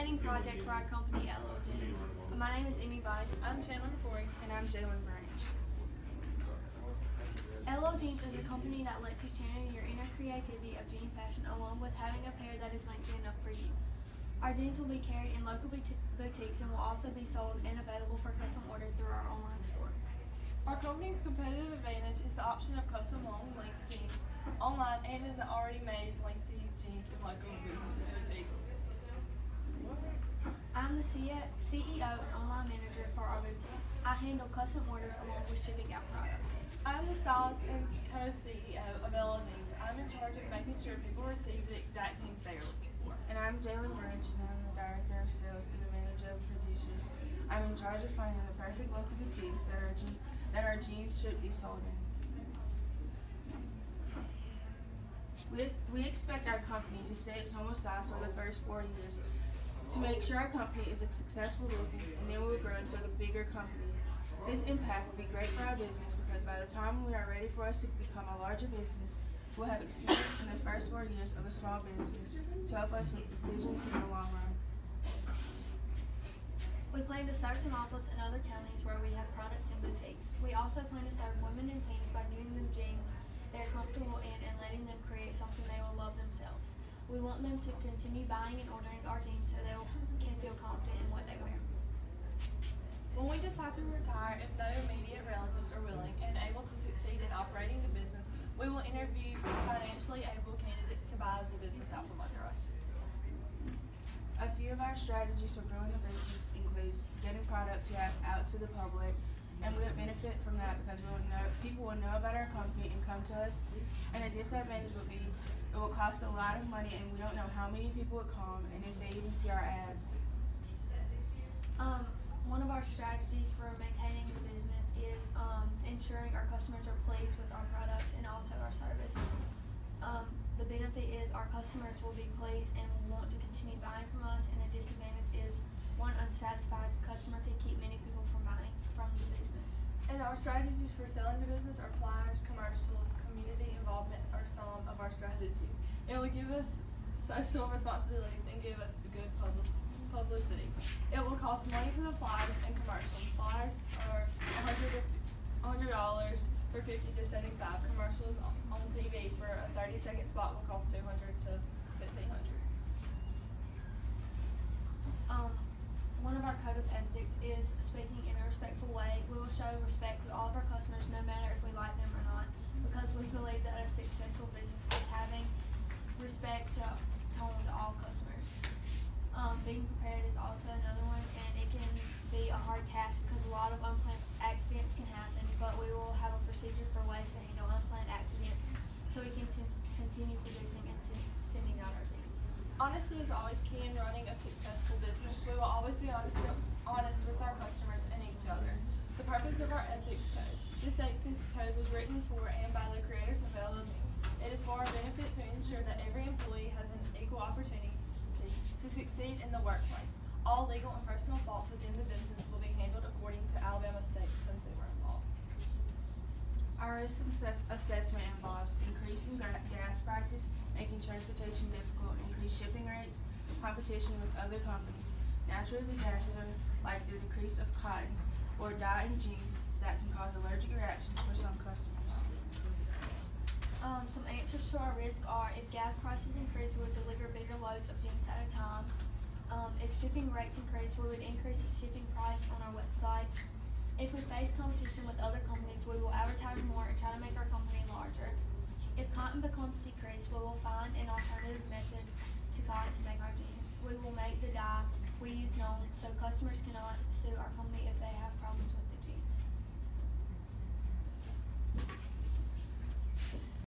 marketing project for our company, LL Jeans. My name is Amy Weiss. I'm Chandler McCoy. And I'm Jalen Branch. LL Jeans is a company that lets you channel your inner creativity of jean fashion along with having a pair that is lengthy enough for you. Our jeans will be carried in local boutiques and will also be sold and available for custom order through our online store. Our company's competitive advantage is the option of custom long length jeans online and in the already made lengthy jeans in local boutiques. I'm the CEO and online manager for our boutique. I handle custom orders along with shipping out products. I'm the stylist and co-CEO of LL Jeans. I'm in charge of making sure people receive the exact jeans they are looking for. And I'm Jalen Branch, and I'm the Director of Sales and the Manager of Producers. I'm in charge of finding the perfect local boutiques that our jeans should be sold in. We expect our company to stay at Soma size for the first 4 years to make sure our company is a successful business, and then we will grow into a bigger company. This impact will be great for our business because by the time we are ready for us to become a larger business, we'll have experience in the first 4 years of a small business to help us make decisions in the long run. We plan to serve Demopolis and other counties where we have products and boutiques. We also plan to serve women and teens by giving them jeans they're comfortable in and letting them create something they will love themselves. We want them to continue buying and ordering our jeans so they can feel confident in what they wear. When we decide to retire, if no immediate relatives are willing and able to succeed in operating the business, we will interview financially able candidates to buy the business out from under us. A few of our strategies for growing the business includes getting products we have out to the public, and we would benefit from that because people will know about our company and come to us. And a disadvantage would be it will cost a lot of money, and we don't know how many people would come and if they even see our ads. One of our strategies for maintaining the business is ensuring our customers are pleased with our products and also our service. The benefit is our customers will be pleased and will want to continue buying from us, and a disadvantage is one unsatisfied customer could keep many people from buying from the business. And our strategies for selling the business are flyers, commercials, community involvement are some of our strategies. It will give us social responsibilities and give us good publicity. It will cost money for the flyers and commercials. Flyers are $100 for 50 to 75. Commercials on TV for a 30-second spot will cost $200 to $1,500. One of our code of ethics is speaking in a respectful way. We will show respect to all of our customers no matter if we like them or not, because we believe that a successful business is having respect to all customers. Being prepared is also another one, and it can be a hard task because a lot of unplanned accidents can happen, but we will have a procedure for ways to handle unplanned accidents so we can continue producing and sending out our jeans. Honesty is always key in running a successful business. We will always be honest with our customers and each other. The purpose of our ethics code. This ethics code was written for and by the creators of LL Jeans. It is for our benefit to ensure that every employee has an equal opportunity to succeed in the workplace. All legal and personal faults within the business will be handled according to Alabama state consumer laws. Our risk assessment involves increasing gas prices, making transportation difficult, increased shipping rates, competition with other companies, natural disaster like the decrease of cotton or dye in jeans that can cause allergic reactions for some customers. Some answers to our risk are if gas prices increase, we would deliver bigger loads of jeans at a time. If shipping rates increase, we would increase the shipping price on our website. If we face competition with other companies, we will advertise more and try to make our company larger. If cotton becomes decreased, we will find an alternative method to cotton to make our jeans. We will make the dye we use known so customers cannot sue our company if they have problems with